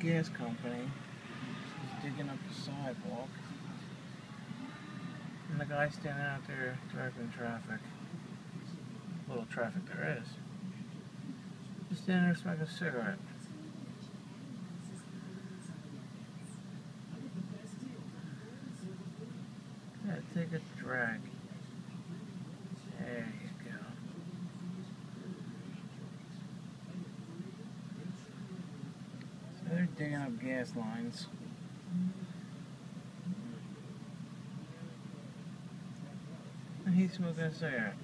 gas company. He's digging up the sidewalk. And the guy standing out there directing traffic. Little traffic there is. Just standing there smoking a cigarette. Yeah, take a drag. There you go. So they're digging up gas lines. And he's smoking a cigarette.